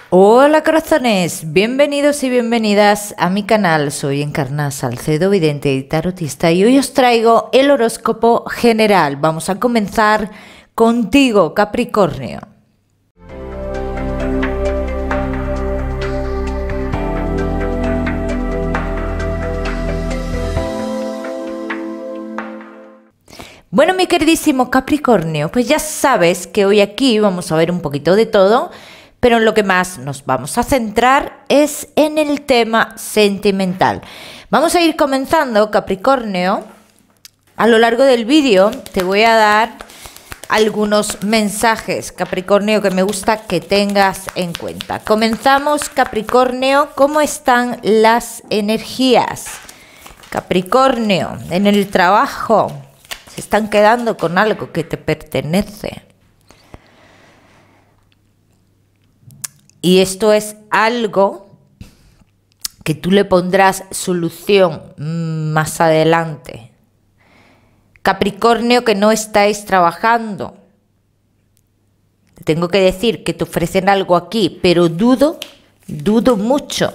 Hola corazones, bienvenidos y bienvenidas a mi canal. Soy Encarna Salcedo, vidente y tarotista, y hoy os traigo el horóscopo general. Vamos a comenzar contigo, Capricornio. Bueno, mi queridísimo Capricornio, pues ya sabes que hoy aquí vamos a ver un poquito de todo, pero en lo que más nos vamos a centrar es en el tema sentimental. Vamos a ir comenzando, Capricornio. A lo largo del vídeo te voy a dar algunos mensajes, Capricornio, que me gusta que tengas en cuenta. Comenzamos, Capricornio. ¿Cómo están las energías? Capricornio, en el trabajo, se están quedando con algo que te pertenece. Y esto es algo que tú le pondrás solución más adelante. Capricornio, que no estáis trabajando. Tengo que decir que te ofrecen algo aquí, pero dudo mucho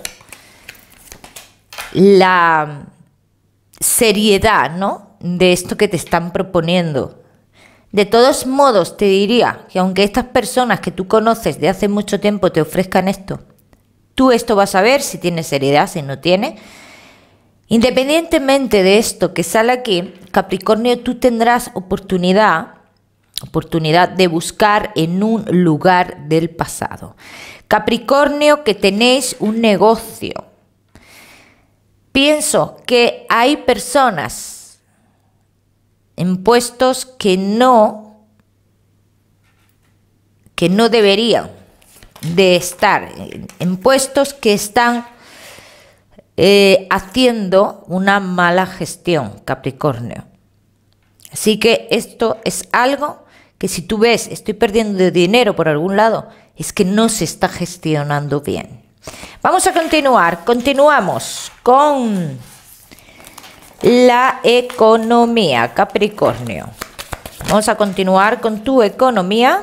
la seriedad, ¿no?, de esto que te están proponiendo. De todos modos, te diría que aunque estas personas que tú conoces de hace mucho tiempo te ofrezcan esto, tú esto vas a ver si tiene seriedad, si no tiene. Independientemente de esto que sale aquí, Capricornio, tú tendrás oportunidad de buscar en un lugar del pasado. Capricornio, que tenéis un negocio. Pienso que hay personas en puestos que no deberían de estar, en puestos que están haciendo una mala gestión, Capricornio. Así que esto es algo que, si tú ves, estoy perdiendo dinero por algún lado, es que no se está gestionando bien. Vamos a continuar, continuamos con la economía, Capricornio. Vamos a continuar con tu economía.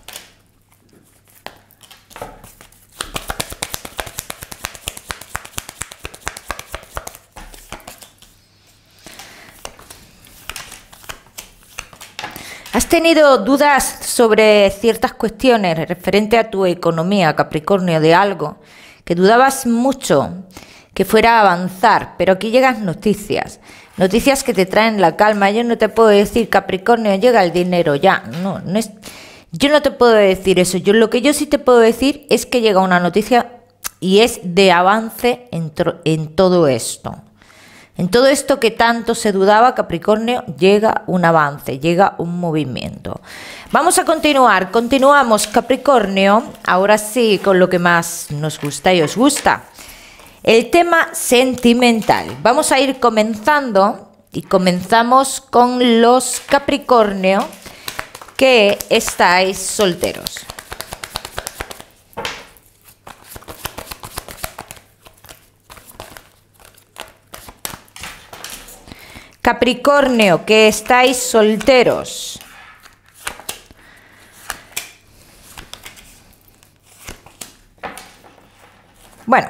¿Has tenido dudas sobre ciertas cuestiones referente a tu economía, Capricornio, de algo que dudabas mucho que fuera a avanzar? Pero aquí llegan noticias que te traen la calma. Yo no te puedo decir, Capricornio, llega el dinero ya. No es, yo no te puedo decir eso. Lo que yo sí te puedo decir es que llega una noticia y es de avance en todo esto. En todo esto que tanto se dudaba, Capricornio, llega un avance, llega un movimiento. Vamos a continuar, continuamos, Capricornio, ahora sí con lo que más nos gusta y os gusta. El tema sentimental. Vamos a ir comenzando y comenzamos con los Capricornio que estáis solteros. Capricornio, que estáis solteros. Bueno,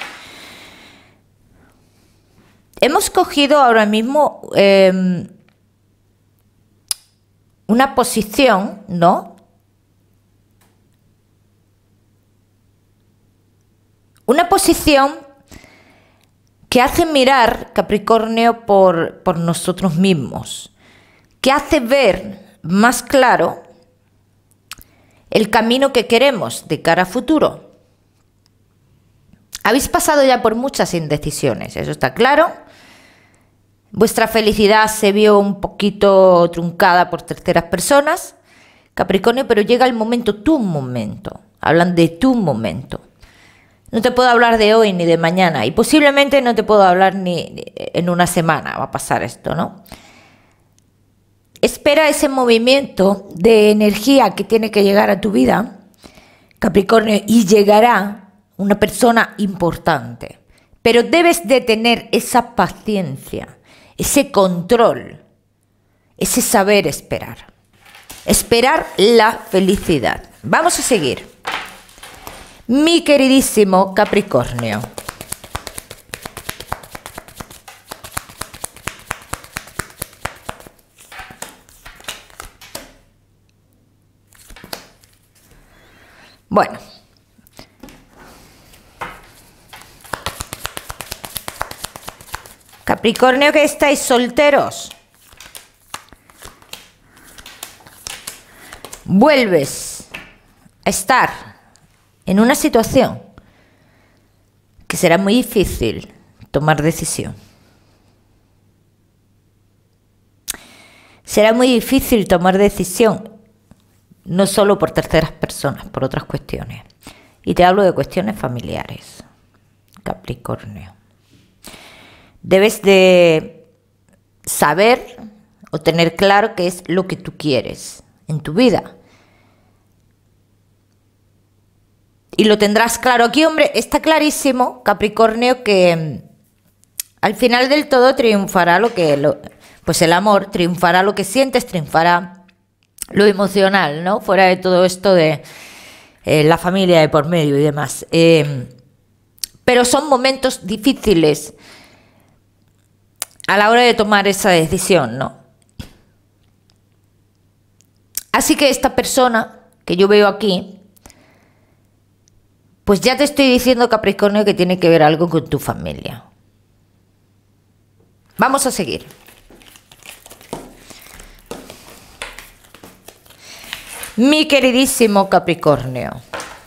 hemos cogido ahora mismo una posición, ¿no? Una posición que hace mirar, Capricornio, por nosotros mismos, que hace ver más claro el camino que queremos de cara a futuro. Habéis pasado ya por muchas indecisiones, eso está claro. Vuestra felicidad se vio un poquito truncada por terceras personas, Capricornio, pero llega el momento, tu momento. Hablan de tu momento. No te puedo hablar de hoy ni de mañana, y posiblemente no te puedo hablar ni en una semana va a pasar esto, ¿no? Espera ese movimiento de energía que tiene que llegar a tu vida, Capricornio, y llegará una persona importante. Pero debes de tener esa paciencia, ese control, ese saber esperar. Esperar la felicidad. Vamos a seguir. Mi queridísimo Capricornio. Bueno. Capricornio, que estáis solteros. Vuelves a estar en una situación que será muy difícil tomar decisión. Será muy difícil tomar decisión, no solo por terceras personas, por otras cuestiones. Y te hablo de cuestiones familiares, Capricornio. Debes de saber o tener claro qué es lo que tú quieres en tu vida. Y lo tendrás claro. Aquí, hombre, está clarísimo, Capricornio, que al final del todo triunfará pues el amor, triunfará lo que sientes, triunfará lo emocional, ¿no? Fuera de todo esto de la familia de por medio y demás. Pero son momentos difíciles a la hora de tomar esa decisión, ¿no? Así que esta persona que yo veo aquí, pues ya te estoy diciendo, Capricornio, que tiene que ver algo con tu familia. Vamos a seguir. Mi queridísimo Capricornio.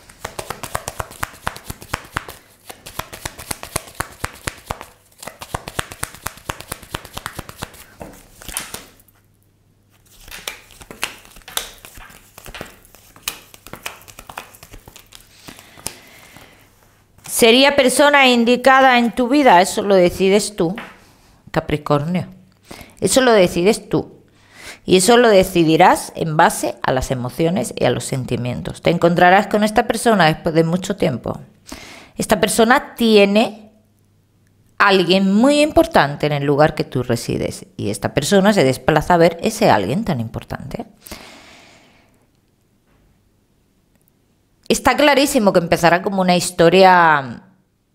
¿Sería persona indicada en tu vida? Eso lo decides tú, Capricornio. Eso lo decides tú. Y eso lo decidirás en base a las emociones y a los sentimientos. Te encontrarás con esta persona después de mucho tiempo. Esta persona tiene a alguien muy importante en el lugar que tú resides. Y esta persona se desplaza a ver ese alguien tan importante. Está clarísimo que empezará como una historia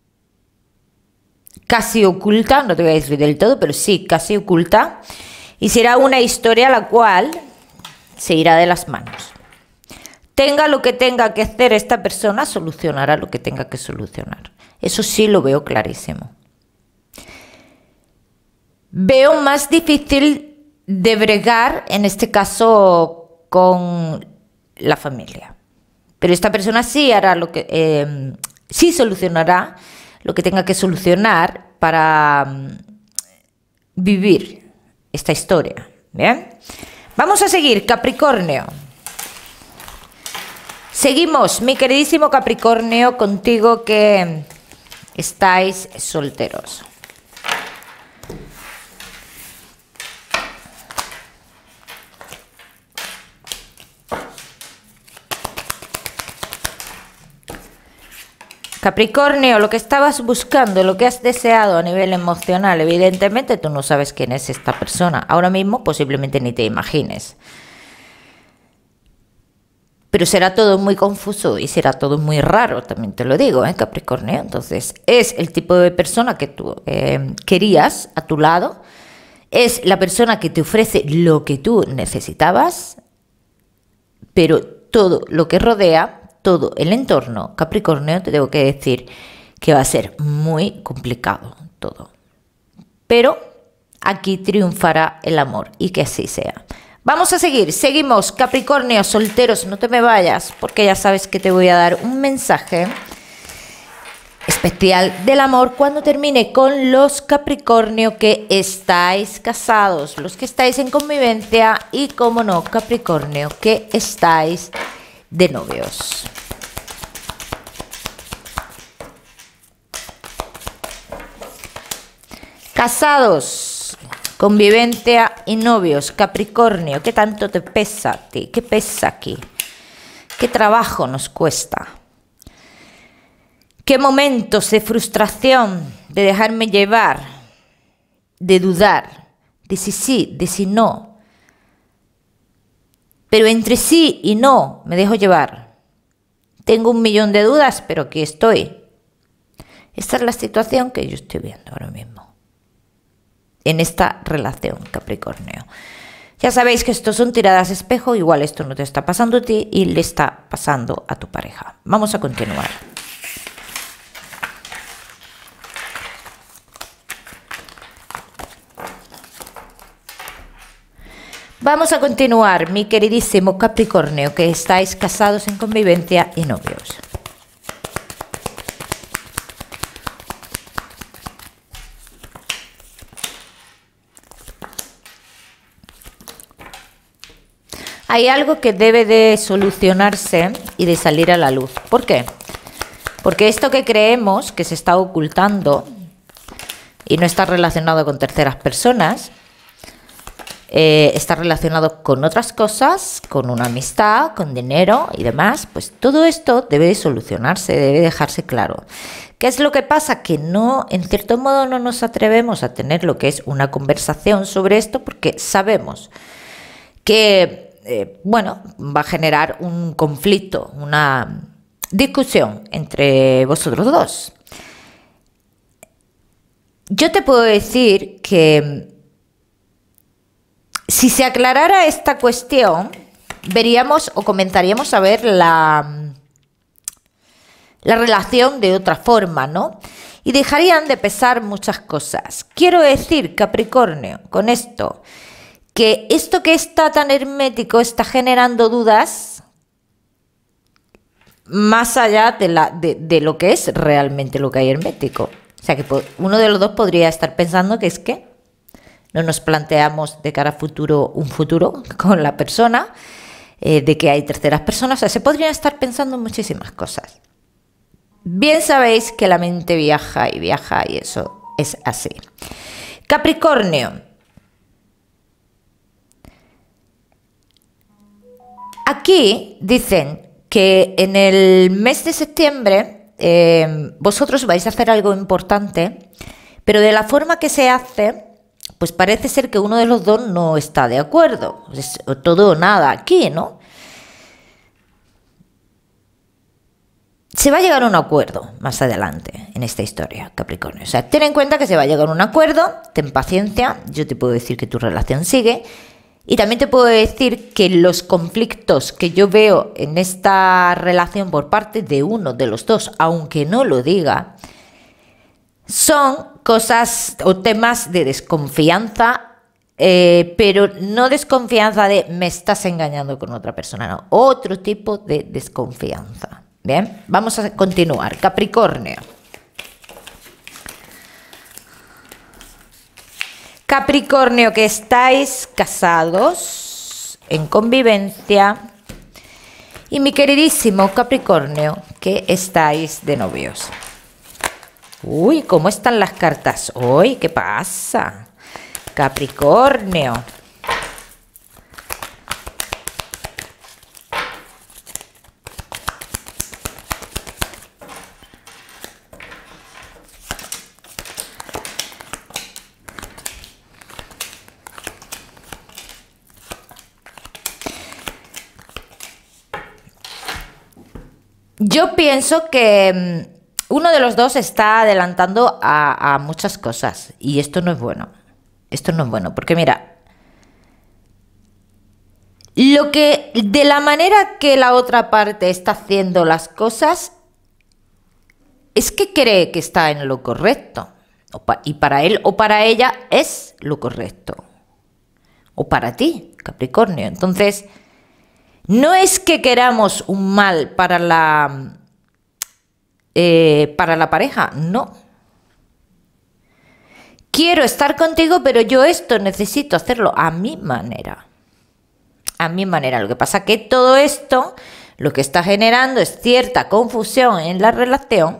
casi oculta, no te voy a decir del todo, pero sí, casi oculta. Y será una historia la cual se irá de las manos. Tenga lo que tenga que hacer esta persona, solucionará lo que tenga que solucionar. Eso sí lo veo clarísimo. Veo más difícil de bregar, en este caso, con la familia. Pero esta persona sí hará lo que sí solucionará lo que tenga que solucionar para vivir esta historia. ¿Bien? Vamos a seguir, Capricornio. Seguimos, mi queridísimo Capricornio, contigo que estáis solteros. Capricornio, lo que estabas buscando, lo que has deseado a nivel emocional, evidentemente tú no sabes quién es esta persona. Ahora mismo posiblemente ni te imagines. Pero será todo muy confuso y será todo muy raro, también te lo digo, Capricornio. Entonces, es el tipo de persona que tú querías a tu lado. Es la persona que te ofrece lo que tú necesitabas, pero todo lo que rodea, todo el entorno, Capricornio, te tengo que decir que va a ser muy complicado todo. Pero aquí triunfará el amor y que así sea. Vamos a seguir, seguimos, Capricornio, solteros, no te me vayas, porque ya sabes que te voy a dar un mensaje especial del amor cuando termine con los Capricornio que estáis casados, los que estáis en convivencia y, como no, Capricornio, que estáis de novios. Casados, convivencia y novios, Capricornio, ¿qué tanto te pesa a ti? ¿Qué pesa aquí? ¿Qué trabajo nos cuesta? ¿Qué momentos de frustración, de dejarme llevar, de dudar, de si sí, de si no? Pero entre sí y no me dejo llevar. tengo 1.000.000 de dudas, pero aquí estoy. Esta es la situación que yo estoy viendo ahora mismo en esta relación, Capricornio. Ya sabéis que esto son tiradas espejo, igual esto no te está pasando a ti y le está pasando a tu pareja. Vamos a continuar. Vamos a continuar, mi queridísimo Capricornio, que estáis casados en convivencia y novios. Hay algo que debe de solucionarse y de salir a la luz. ¿Por qué? Porque esto que creemos que se está ocultando y no está relacionado con terceras personas, está relacionado con otras cosas, con una amistad, con dinero y demás, pues todo esto debe de solucionarse, debe dejarse claro. ¿Qué es lo que pasa? Que no, en cierto modo, no nos atrevemos a tener lo que es una conversación sobre esto porque sabemos que bueno, va a generar un conflicto, una discusión entre vosotros dos. Yo te puedo decir que si se aclarara esta cuestión, veríamos o comenzaríamos a ver la relación de otra forma, ¿no? Y dejarían de pesar muchas cosas. Quiero decir, Capricornio, con esto, que esto que está tan hermético está generando dudas más allá de lo que es realmente lo que hay hermético. O sea que uno de los dos podría estar pensando que es que no nos planteamos de cara a futuro un futuro con la persona, de que hay terceras personas. O sea, se podrían estar pensando muchísimas cosas. Bien sabéis que la mente viaja y eso es así. Capricornio. Aquí dicen que en el mes de septiembre vosotros vais a hacer algo importante, pero de la forma que se hace, pues parece ser que uno de los dos no está de acuerdo. Es todo o nada aquí, ¿no? Se va a llegar a un acuerdo más adelante en esta historia, Capricornio. O sea, ten en cuenta que se va a llegar a un acuerdo, ten paciencia, yo te puedo decir que tu relación sigue. Y también te puedo decir que los conflictos que yo veo en esta relación por parte de uno de los dos, aunque no lo diga, son cosas o temas de desconfianza, pero no desconfianza de me estás engañando con otra persona, no, otro tipo de desconfianza. Bien, vamos a continuar. Capricornio. Capricornio, que estáis casados en convivencia, y mi queridísimo Capricornio, que estáis de novios. Uy, ¿cómo están las cartas hoy? ¿Qué pasa? Capricornio. Yo pienso que uno de los dos está adelantando a muchas cosas y esto no es bueno. Esto no es bueno porque mira, de la manera que la otra parte está haciendo las cosas es que cree que está en lo correcto. Y para él o para ella es lo correcto. O para ti, Capricornio. Entonces, no es que queramos un mal para la pareja, no. Quiero estar contigo, pero yo esto necesito hacerlo a mi manera. A mi manera. Lo que pasa es que todo esto lo que está generando es cierta confusión en la relación.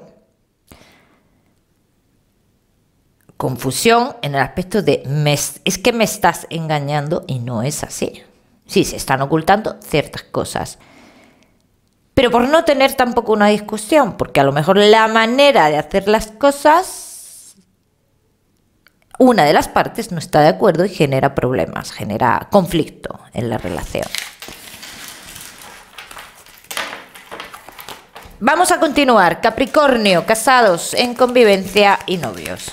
Confusión en el aspecto de es que me estás engañando y no es así. Sí, se están ocultando ciertas cosas. Pero por no tener tampoco una discusión, porque a lo mejor la manera de hacer las cosas, una de las partes no está de acuerdo y genera problemas, genera conflicto en la relación. Vamos a continuar. Capricornio, casados, en convivencia y novios.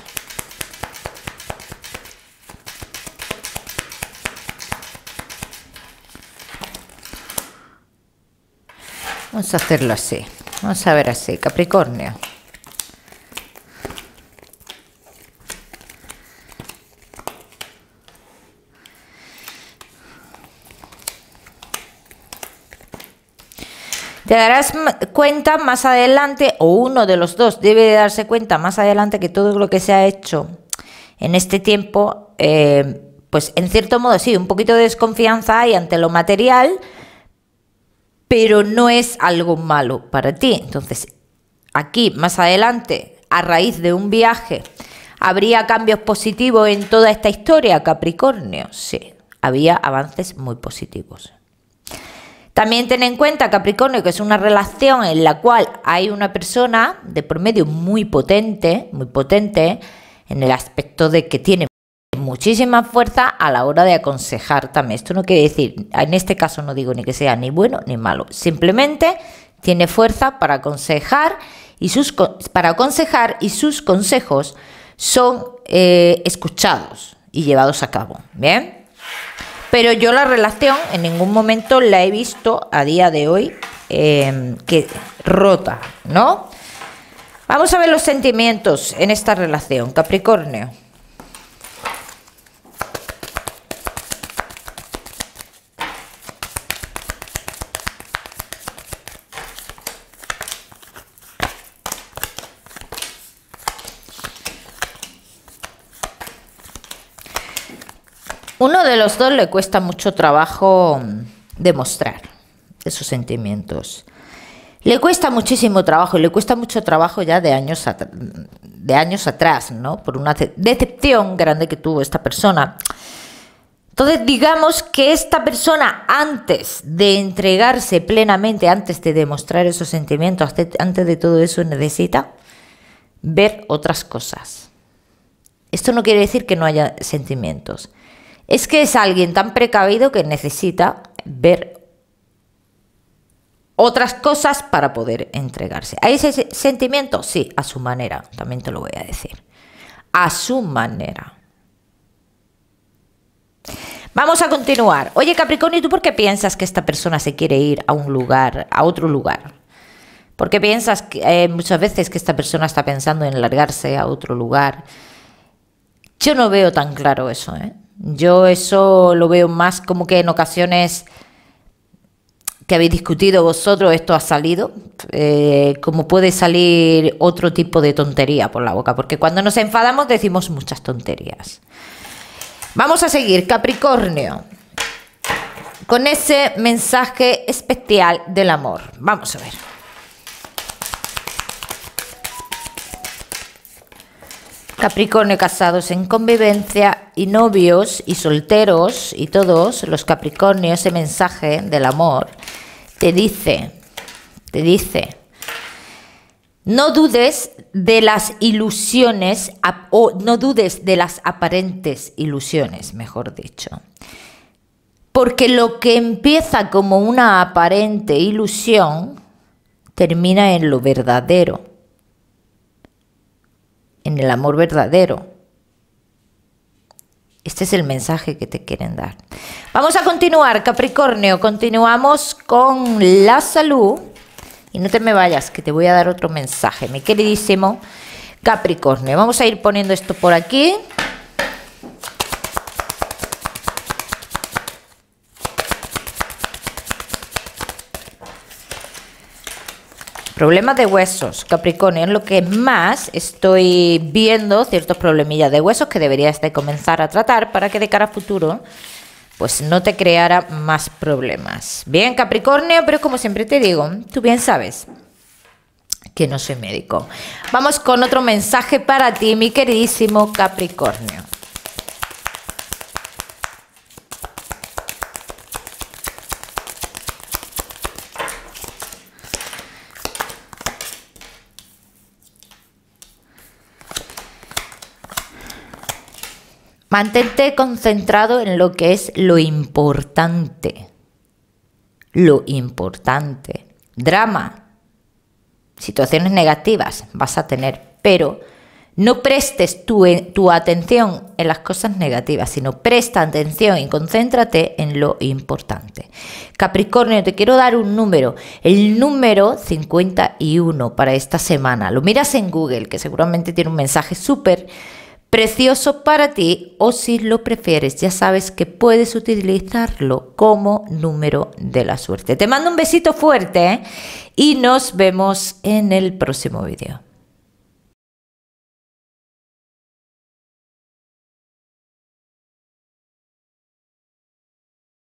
Vamos a hacerlo así. Vamos a ver así, Capricornio. Te darás cuenta más adelante, o uno de los dos debe de darse cuenta más adelante, que todo lo que se ha hecho en este tiempo, pues en cierto modo sí, un poquito de desconfianza hay ante lo material, pero no es algo malo para ti. Entonces, aquí más adelante, a raíz de un viaje, ¿habría cambios positivos en toda esta historia, Capricornio? Sí, había avances muy positivos. También ten en cuenta, Capricornio, que es una relación en la cual hay una persona de por medio muy potente, en el aspecto de que tiene muchísima fuerza a la hora de aconsejar también. Esto no quiere decir, en este caso no digo ni que sea ni bueno ni malo, simplemente tiene fuerza para aconsejar y sus consejos son escuchados y llevados a cabo. ¿Bien? Pero yo la relación en ningún momento la he visto a día de hoy que rota, ¿no? Vamos a ver los sentimientos en esta relación, Capricornio. Uno de los dos le cuesta mucho trabajo demostrar esos sentimientos. Le cuesta muchísimo trabajo, y le cuesta mucho trabajo ya de años atrás, ¿no? Por una decepción grande que tuvo esta persona. Entonces, digamos que esta persona, antes de entregarse plenamente, antes de demostrar esos sentimientos, antes de todo eso, necesita ver otras cosas. Esto no quiere decir que no haya sentimientos. Es que es alguien tan precavido que necesita ver otras cosas para poder entregarse. ¿Hay ese sentimiento? Sí, a su manera, también te lo voy a decir. A su manera. Vamos a continuar. Oye, Capricornio, ¿tú por qué piensas que esta persona se quiere ir a un lugar, a otro lugar? ¿Por qué piensas que, muchas veces que esta persona está pensando en largarse a otro lugar? Yo no veo tan claro eso, ¿eh? Yo eso lo veo más como que en ocasiones que habéis discutido vosotros, esto ha salido, como puede salir otro tipo de tontería por la boca, porque cuando nos enfadamos decimos muchas tonterías. Vamos a seguir, Capricornio, con ese mensaje especial del amor. Vamos a ver. Capricornio, casados en convivencia y novios y solteros y todos los Capricornios, ese mensaje del amor te dice, no dudes de las ilusiones o no dudes de las aparentes ilusiones, mejor dicho. Porque lo que empieza como una aparente ilusión termina en lo verdadero. En el amor verdadero. Este es el mensaje que te quieren dar. Vamos a continuar, Capricornio. Continuamos con la salud. Y no te me vayas, que te voy a dar otro mensaje, mi queridísimo Capricornio. Vamos a ir poniendo esto por aquí. Problemas de huesos, Capricornio, es lo que más estoy viendo, ciertos problemillas de huesos que deberías de comenzar a tratar para que de cara a futuro pues no te creara más problemas. Bien, Capricornio, pero como siempre te digo, tú bien sabes que no soy médico. Vamos con otro mensaje para ti, mi queridísimo Capricornio. Mantente concentrado en lo que es lo importante. Lo importante. Drama. situaciones negativas vas a tener, pero no prestes tu atención en las cosas negativas, sino presta atención y concéntrate en lo importante. Capricornio, te quiero dar un número, el número 51 para esta semana. Lo miras en Google, que seguramente tiene un mensaje súper precioso para ti, o si lo prefieres, ya sabes que puedes utilizarlo como número de la suerte. Te mando un besito fuerte, y nos vemos en el próximo vídeo.